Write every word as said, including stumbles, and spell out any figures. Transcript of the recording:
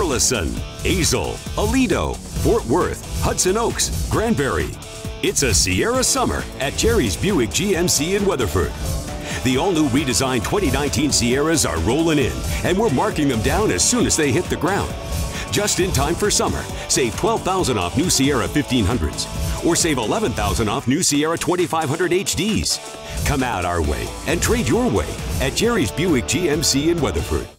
Burleson, Azle, Aledo, Fort Worth, Hudson Oaks, Granbury. It's a Sierra summer at Jerry's Buick G M C in Weatherford. The all-new redesigned twenty nineteen Sierras are rolling in, and we're marking them down as soon as they hit the ground. Just in time for summer, save twelve thousand dollars off new Sierra fifteen hundreds, or save eleven thousand dollars off new Sierra twenty-five hundred H Ds. Come out our way and trade your way at Jerry's Buick G M C in Weatherford.